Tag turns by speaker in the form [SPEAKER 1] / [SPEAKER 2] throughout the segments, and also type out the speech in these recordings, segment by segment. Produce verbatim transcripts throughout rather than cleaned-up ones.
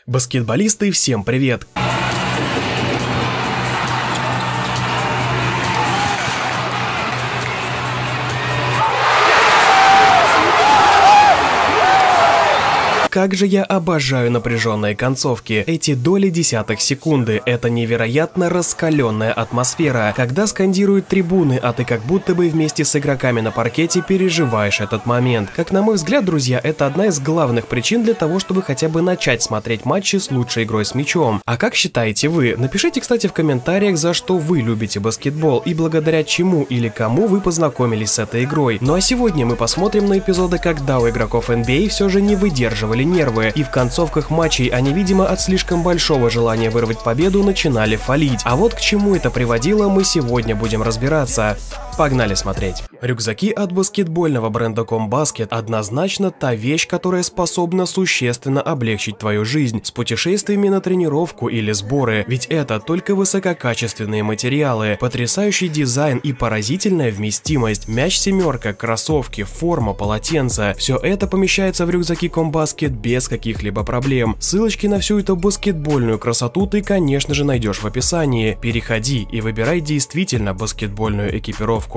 [SPEAKER 1] Баскетболисты, всем привет! Как же я обожаю напряженные концовки. Эти доли десятых секунды — это невероятно раскаленная атмосфера, когда скандируют трибуны, а ты как будто бы вместе с игроками на паркете переживаешь этот момент. Как на мой взгляд, друзья, это одна из главных причин для того, чтобы хотя бы начать смотреть матчи с лучшей игрой с мячом. А как считаете вы? Напишите, кстати, в комментариях, за что вы любите баскетбол и благодаря чему или кому вы познакомились с этой игрой. Ну а сегодня мы посмотрим на эпизоды, когда у игроков эн би эй все же не выдерживали нервы, и в концовках матчей они, видимо, от слишком большого желания вырвать победу начинали фалить. А вот к чему это приводило, мы сегодня будем разбираться. Погнали смотреть. Рюкзаки от баскетбольного бренда Комбаскет однозначно та вещь, которая способна существенно облегчить твою жизнь с путешествиями на тренировку или сборы, ведь это только высококачественные материалы, потрясающий дизайн и поразительная вместимость, мяч-семерка, кроссовки, форма, полотенца – все это помещается в рюкзаки Комбаскет без каких-либо проблем. Ссылочки на всю эту баскетбольную красоту ты, конечно же, найдешь в описании. Переходи и выбирай действительно баскетбольную экипировку.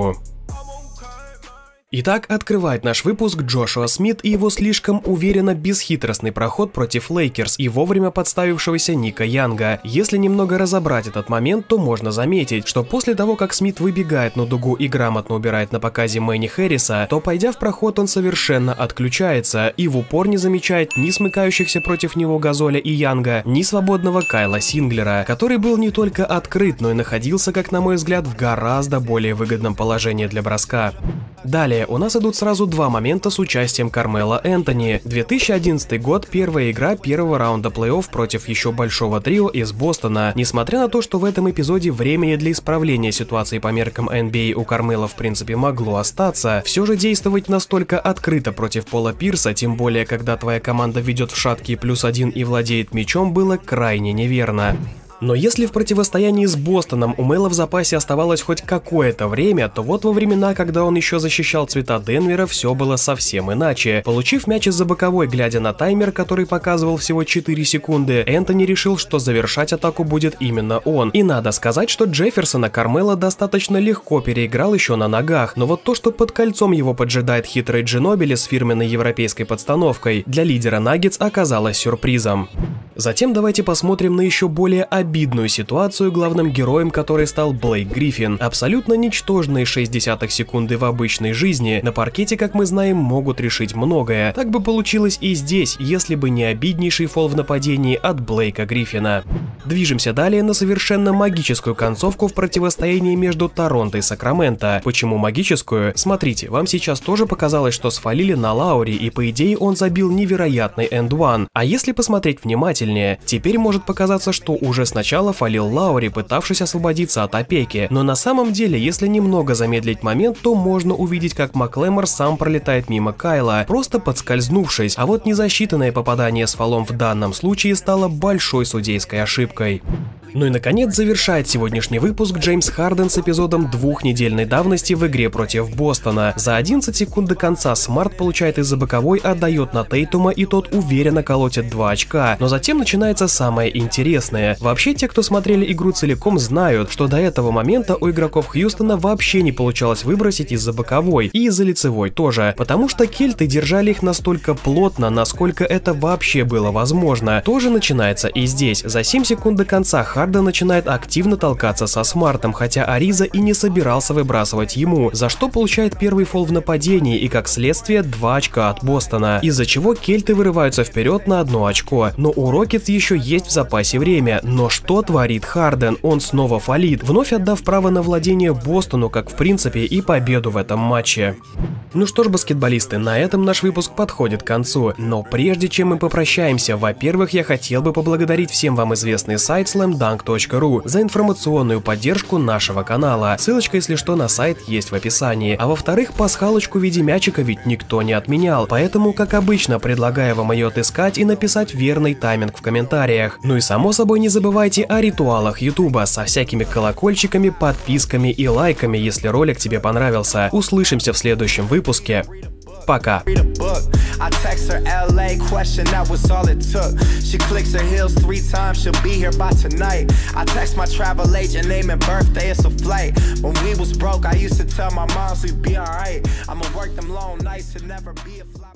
[SPEAKER 1] Итак, открывает наш выпуск Джошуа Смит и его слишком уверенно бесхитростный проход против Лейкерс и вовремя подставившегося Ника Янга. Если немного разобрать этот момент, то можно заметить, что после того, как Смит выбегает на дугу и грамотно убирает на показе Мэнни Хэрриса, то, пойдя в проход, он совершенно отключается и в упор не замечает ни смыкающихся против него Газоля и Янга, ни свободного Кайла Синглера, который был не только открыт, но и находился, как на мой взгляд, в гораздо более выгодном положении для броска. Далее у нас идут сразу два момента с участием Кармело Энтони. две тысячи одиннадцатый год, первая игра первого раунда плей-офф против еще большого трио из Бостона. Несмотря на то, что в этом эпизоде времени для исправления ситуации по меркам эн би эй у Кармело в принципе могло остаться, все же действовать настолько открыто против Пола Пирса, тем более когда твоя команда ведет в шаткий плюс один и владеет мячом, было крайне неверно. Но если в противостоянии с Бостоном у Мэла в запасе оставалось хоть какое-то время, то вот во времена, когда он еще защищал цвета Денвера, все было совсем иначе. Получив мяч из-за боковой, глядя на таймер, который показывал всего четыре секунды, Энтони решил, что завершать атаку будет именно он. И надо сказать, что Джефферсона Кармело достаточно легко переиграл еще на ногах, но вот то, что под кольцом его поджидает хитрый Джинобили с фирменной европейской подстановкой, для лидера Наггетс оказалось сюрпризом. Затем давайте посмотрим на еще более обидную ситуацию, главным героем которой стал Блейк Гриффин. Абсолютно ничтожные шесть десятых секунды в обычной жизни на паркете, как мы знаем, могут решить многое. Так бы получилось и здесь, если бы не обиднейший фол в нападении от Блейка Гриффина. Движемся далее на совершенно магическую концовку в противостоянии между Торонто и Сакраменто. Почему магическую? Смотрите, вам сейчас тоже показалось, что сфалили на Лаури, и по идее он забил невероятный энд-ван. А если посмотреть внимательнее, теперь может показаться, что уже сначала фалил Лаури, пытавшись освободиться от опеки, но на самом деле, если немного замедлить момент, то можно увидеть, как Маклемор сам пролетает мимо Кайла, просто подскользнувшись, а вот незасчитанное попадание с фолом в данном случае стало большой судейской ошибкой. Ну и наконец завершает сегодняшний выпуск Джеймс Харден с эпизодом двухнедельной давности в игре против Бостона. За одиннадцать секунд до конца Смарт получает из-за боковой, отдает на Тейтума, и тот уверенно колотит два очка. Но затем начинается самое интересное. Вообще, те, кто смотрели игру целиком, знают, что до этого момента у игроков Хьюстона вообще не получалось выбросить из-за боковой, и из-за лицевой тоже, потому что кельты держали их настолько плотно, насколько это вообще было возможно. Тоже начинается и здесь. За семь секунд до конца Харден начинает активно толкаться со Смартом, хотя Ариза и не собирался выбрасывать ему, за что получает первый фол в нападении и как следствие два очка от Бостона, из-за чего кельты вырываются вперед на одно очко. Но у Рокетс еще есть в запасе время, но что творит Харден? Он снова фалит, вновь отдав право на владение Бостону, как в принципе и победу в этом матче. Ну что ж, баскетболисты, на этом наш выпуск подходит к концу, но прежде чем мы попрощаемся, во-первых, я хотел бы поблагодарить всем вам известный сайт слэм данк точка ру за информационную поддержку нашего канала. Ссылочка, если что, на сайт есть в описании. А во-вторых, пасхалочку в виде мячика ведь никто не отменял, поэтому, как обычно, предлагаю вам ее отыскать и написать верный тайминг в комментариях. Ну и само собой не забывайте о ритуалах ютуба со всякими колокольчиками, подписками и лайками, если ролик тебе понравился. Услышимся в следующем выпуске. Пока.
[SPEAKER 2] I text her L A, question, that was all it took. She clicks her heels three times, she'll be here by tonight. I text my travel agent, name and birthday, it's a flight. When we was broke, I used to tell my moms we'd be alright. I'ma work them long nights to never be a fly.